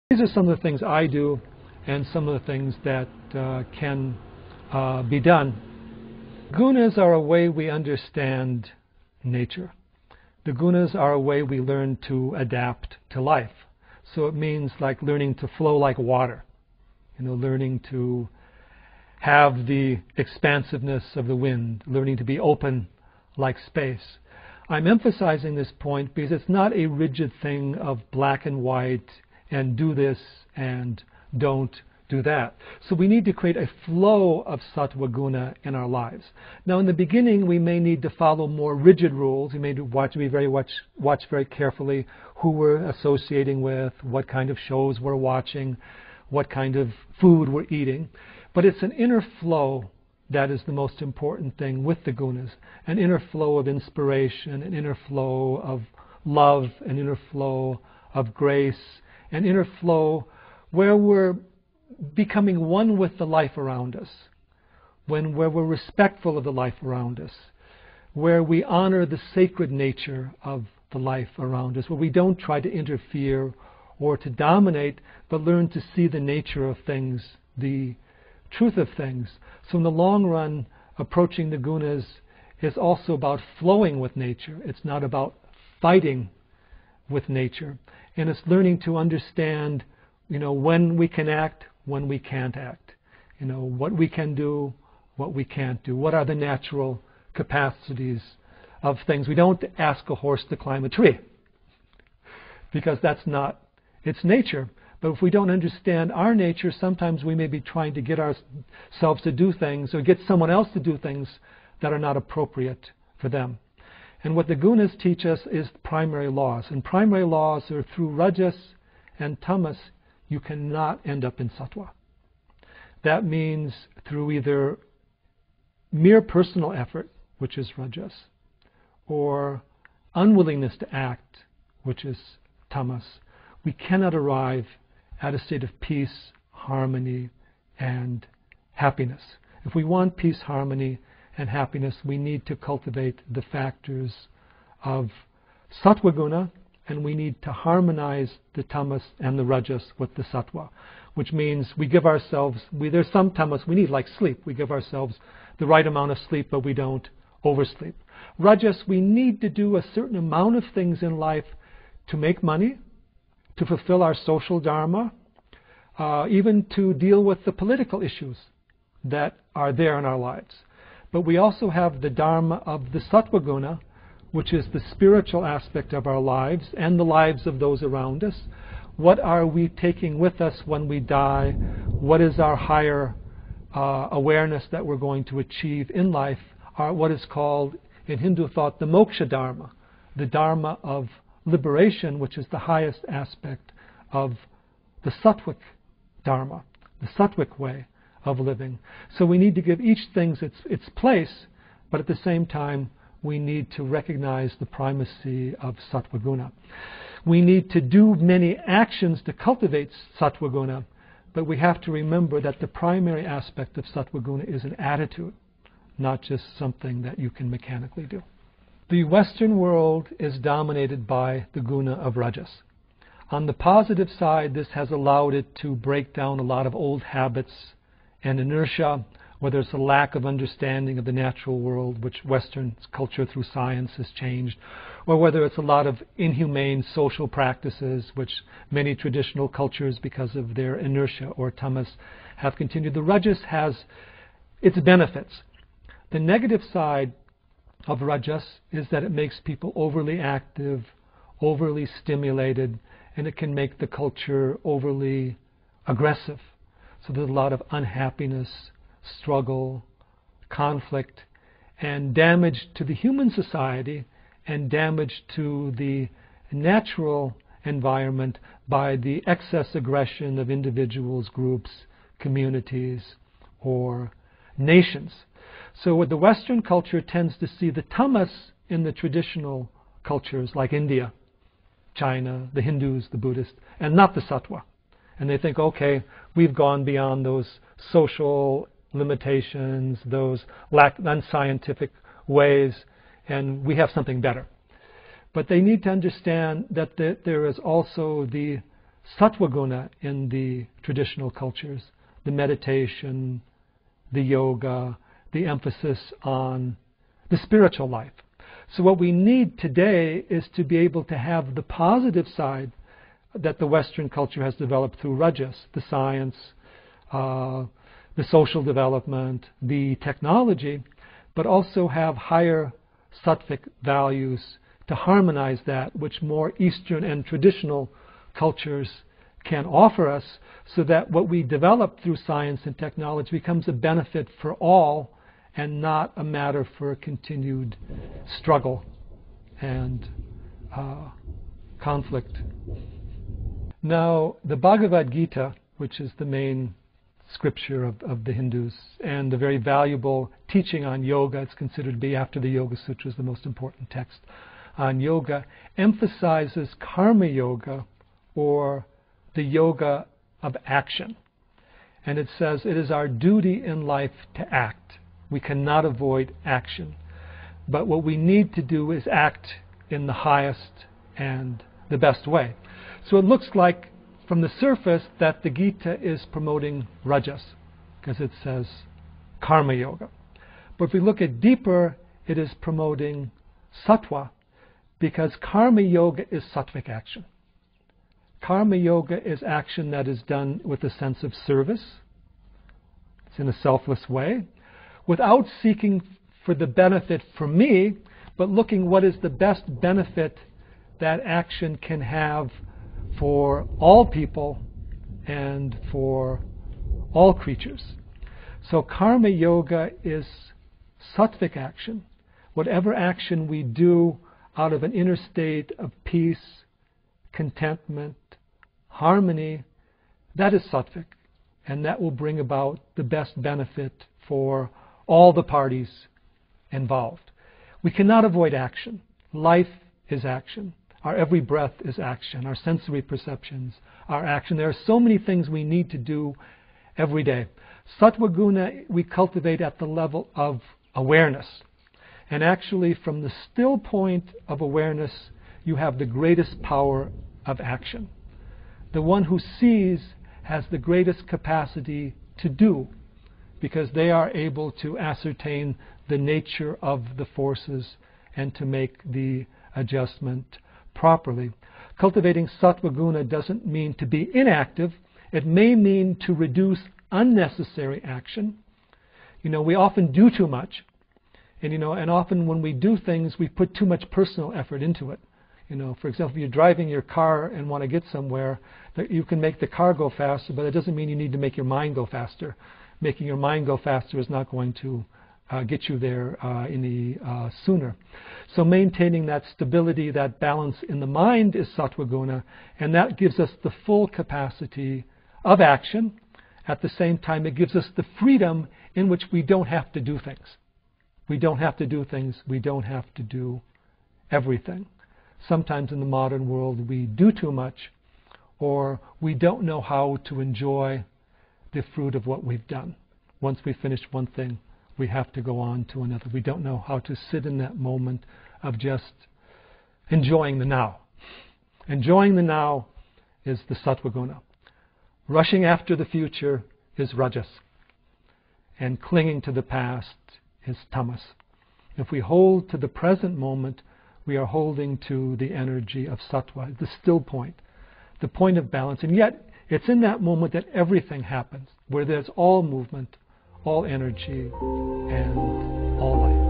These are some of the things I do and some of the things that can be done. Gunas are a way we understand nature. The gunas are a way we learn to adapt to life. So it means like learning to flow like water, learning to have the expansiveness of the wind, learning to be open like space. I'm emphasizing this point because it's not a rigid thing of black and white and do this and don't do that. So we need to create a flow of sattva guna in our lives. Now in the beginning we may need to follow more rigid rules. We may watch very carefully who we're associating with, what kind of shows we're watching, what kind of food we're eating. But it's an inner flow that is the most important thing with the gunas. An inner flow of inspiration, an inner flow of love, an inner flow of grace, an inner flow where we're becoming one with the life around us, where we're respectful of the life around us, where we honor the sacred nature of the life around us, where we don't try to interfere or to dominate, but learn to see the nature of things, the truth of things. So in the long run, approaching the gunas is also about flowing with nature. It's not about fighting with nature. And it's learning to understand, when we can act, when we can't act. What we can do, what we can't do. What are the natural capacities of things? We don't ask a horse to climb a tree because that's not its nature. But if we don't understand our nature, sometimes we may be trying to get ourselves to do things or get someone else to do things that are not appropriate for them. And what the gunas teach us is primary laws. And primary laws are through rajas and tamas, you cannot end up in sattva. That means through either mere personal effort, which is rajas, or unwillingness to act, which is tamas, we cannot arrive at a state of peace, harmony, and happiness. If we want peace, harmony, and happiness, we need to cultivate the factors of sattva guna, and we need to harmonize the tamas and the rajas with the sattva, which means we give ourselves, there's some tamas we need, like sleep. We give ourselves the right amount of sleep, but we don't oversleep. Rajas, we need to do a certain amount of things in life to make money, to fulfill our social dharma, even to deal with the political issues that are there in our lives. But we also have the dharma of the sattva guna, which is the spiritual aspect of our lives and the lives of those around us. What are we taking with us when we die? What is our higher awareness that we're going to achieve in life? What is called in Hindu thought the moksha dharma, the dharma of liberation, which is the highest aspect of the sattvic dharma, the sattvic way of living. So we need to give each thing its place, but at the same time we need to recognize the primacy of sattva guna. We need to do many actions to cultivate sattva guna, but we have to remember that the primary aspect of sattva guna is an attitude, not just something that you can mechanically do. The Western world is dominated by the guna of rajas. On the positive side, this has allowed it to break down a lot of old habits and inertia, whether it's a lack of understanding of the natural world, which Western culture through science has changed, or whether it's a lot of inhumane social practices, which many traditional cultures, because of their inertia or tamas, have continued. The rajas has its benefits. The negative side of rajas is that it makes people overly active, overly stimulated, and it can make the culture overly aggressive. So there's a lot of unhappiness, struggle, conflict, and damage to the human society and damage to the natural environment by the excess aggression of individuals, groups, communities, or nations. So what the Western culture tends to see the tamas in the traditional cultures like India, China, the Hindus, the Buddhists, and not the sattva. And they think, okay, we've gone beyond those social limitations, those unscientific ways, and we have something better. But they need to understand that there is also the sattva guna in the traditional cultures, the meditation, the yoga, the emphasis on the spiritual life. So what we need today is to be able to have the positive side that the Western culture has developed through rajas, the science, the social development, the technology, but also have higher sattvic values to harmonize that which more Eastern and traditional cultures can offer us, so that what we develop through science and technology becomes a benefit for all and not a matter for continued struggle and conflict. Now, the Bhagavad Gita, which is the main scripture of the Hindus and a very valuable teaching on yoga, it's considered to be, after the Yoga Sutras, the most important text on yoga, emphasizes karma yoga, or the yoga of action. And it says it is our duty in life to act. We cannot avoid action. But what we need to do is act in the highest and the best way. So it looks like from the surface that the Gita is promoting rajas, because it says karma yoga. But if we look at deeper, it is promoting sattva, because karma yoga is sattvic action. Karma yoga is action that is done with a sense of service. It's in a selfless way, without seeking for the benefit for me, but looking what is the best benefit that action can have for all people and for all creatures. So karma yoga is sattvic action. Whatever action we do out of an inner state of peace, contentment, harmony, that is sattvic, and that will bring about the best benefit for all the parties involved. We cannot avoid action. Life is action. Our every breath is action. Our sensory perceptions are action. There are so many things we need to do every day. Sattva guna we cultivate at the level of awareness. And actually, from the still point of awareness, you have the greatest power of action. The one who sees has the greatest capacity to do, because they are able to ascertain the nature of the forces and to make the adjustment properly. Cultivating sattva guna doesn't mean to be inactive. It may mean to reduce unnecessary action. We often do too much. And often when we do things, we put too much personal effort into it. For example, if you're driving your car and want to get somewhere, you can make the car go faster, but it doesn't mean you need to make your mind go faster. Making your mind go faster is not going to get you there any sooner. So maintaining that stability, that balance in the mind is sattva guna, and that gives us the full capacity of action. At the same time, it gives us the freedom in which we don't have to do things. We don't have to do things. We don't have to do everything. Sometimes in the modern world we do too much, or we don't know how to enjoy the fruit of what we've done. Once we finish one thing, we have to go on to another. We don't know how to sit in that moment of just enjoying the now. Enjoying the now is the sattva guna. Rushing after the future is rajas. And clinging to the past is tamas. If we hold to the present moment, we are holding to the energy of sattva, the still point, the point of balance. And yet, it's in that moment that everything happens, where there's all movement, all energy, and all life.